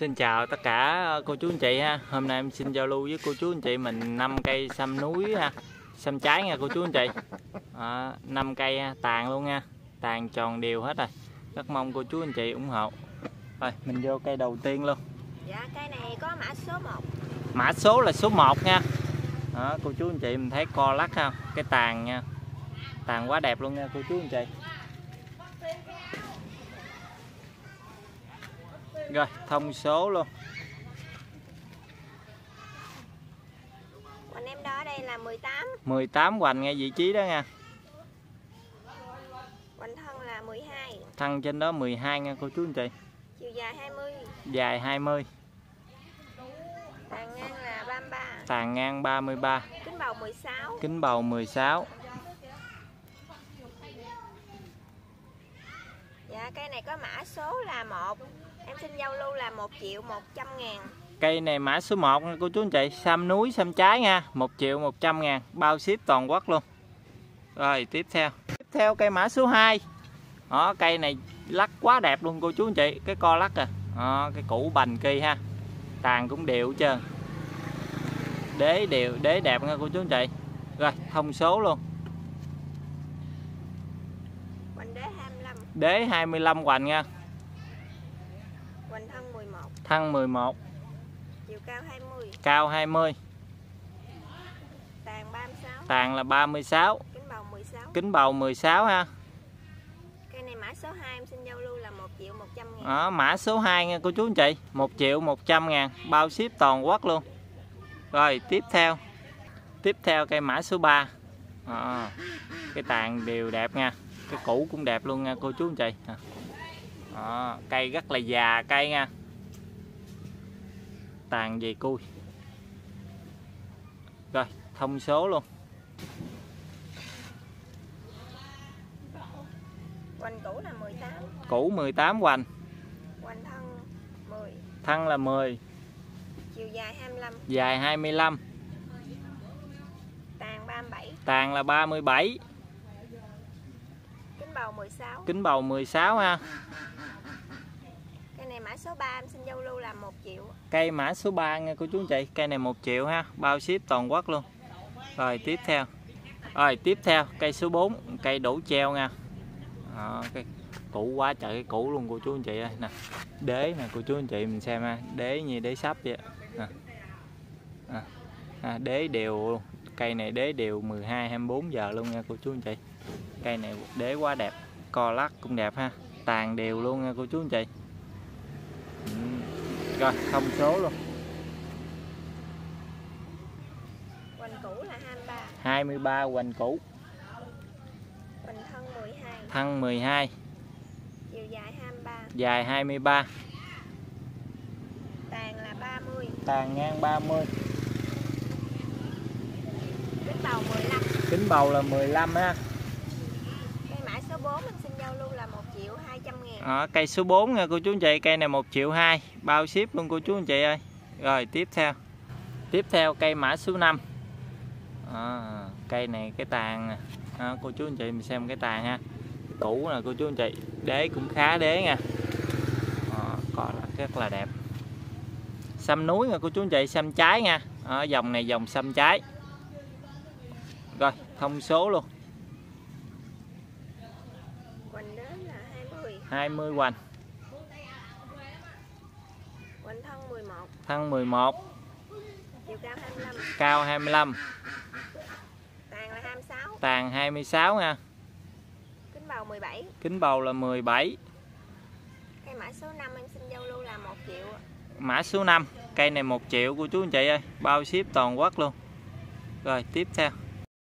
Xin chào tất cả cô chú anh chị ha. Hôm nay em xin giao lưu với cô chú anh chị mình 5 cây sâm núi ha. Sâm trái nha cô chú anh chị. 5 cây tàn luôn nha. Tàn tròn đều hết rồi. Rất mong cô chú anh chị ủng hộ. Rồi mình vô cây đầu tiên luôn. Dạ cây này có mã số 1. Mã số là số 1 nha. Đó, cô chú anh chị mình thấy co lắc không? Cái tàn nha. Tàn quá đẹp luôn nha cô chú anh chị. Rồi thông số luôn. Hoành em đo ở đây là 18. 18 hoành ngay vị trí đó nha. Hoành thân là 12. Thân trên đó 12 nha cô chú anh chị. Chiều dài 20. Dài 20. Tàn ngang là 33. Tàn ngang 33. Kính bầu 16. Kính bầu 16. Dạ cây này có mã số là 1. Em xin giao lưu là 1.100.000. Cây này mã số 1 nha cô chú anh chị. Sâm núi sâm trái nha. 1.100.000. Bao ship toàn quốc luôn. Rồi tiếp theo. Tiếp theo cây mã số 2. Đó, cây này lắc quá đẹp luôn cô chú anh chị. Cái co lắc à. Đó, cái củ bành kỳ ha. Tàn cũng đều hết trơn. Đế đều, đế đẹp nha cô chú anh chị. Rồi thông số luôn. Hoành đế 25. Đế 25 hoành nha. Hoành thân 11. Thân 11. Chiều cao 20. Cao 20. Tàn 36. Tàn là 36. Kính bầu 16. Kính bầu 16 ha. Cây này mã số 2 em xin giao lưu là 1.100.000. Đó, mã số 2 nha cô chú anh chị. 1.100.000. Bao ship toàn quốc luôn. Rồi tiếp theo. Tiếp theo cây mã số 3. Cái tàn đều đẹp nha. Cái củ cũng đẹp luôn nha cô chú anh chị. Cây rất là già cây nha. Tàn về cui. Rồi thông số luôn. Hoành cũ là 18. Củ 18 hoành. Hoành thân 10. Thân là 10. Chiều dài 25. Dài 25. Tàn 37. Tàn là 37. Kính bầu 16. Kính bầu 16 ha. Cây này mã số 3 em xin giao lưu là 1 triệu. Cây mã số 3 nha cô chú anh chị. Cây này 1 triệu ha. Bao ship toàn quốc luôn. Rồi tiếp theo. Rồi tiếp theo cây số 4. Cây đổ treo nha. Cái củ quá trời cái củ luôn cô chú anh chị ơi nè. Đế nè cô chú anh chị mình xem ha. Đế như đế sắp vậy nè. Đế đều luôn. Cây này đế đều 12-24 giờ luôn nha cô chú anh chị. Cây này đế quá đẹp. Co lắc cũng đẹp ha. Tàn đều luôn nha cô chú anh chị. Rồi thông số luôn. Hoành cũ là 23. 23 hoành củ. Hoành thân 12. Thân 12. Chiều dài 23. Dài 23. Tàn là 30. Tàn ngang 30. Kính bầu 15. Kính bầu là 15 ha. Cây mã số 4 em xin giao lưu là 1.200.000. Cây số 4 nha cô chú anh chị. Cây này 1 triệu 2. Bao ship luôn cô chú anh chị ơi. Rồi tiếp theo. Tiếp theo cây mã số 5. Cây này cái tàn cô chú anh chị mình xem cái tàn ha. Cũ nè cô chú anh chị. Đế cũng khá đế nha. Còn rất là đẹp. Sâm núi nha cô chú anh chị. Sâm trái nha. Dòng này dòng sâm trái. Rồi thông số luôn. Hoành đế là 20. 20 hoành. Hoành thân 11. Thân 11. Chiều cao 25. Cao 25. Tàn là 26. Tàn 26 nha. Kính bầu 17. Kính bầu là 17. Cây mã số 5 em xin giao lưu là 1 triệu. Mã số 5. Cây này 1 triệu cô chú anh chị ơi. Bao ship toàn quốc luôn. Rồi tiếp theo.